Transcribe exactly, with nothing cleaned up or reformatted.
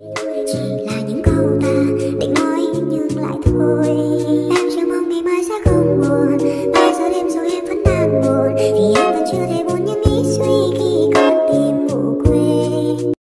Chỉ là những câu ta định nói nhưng lại thôi.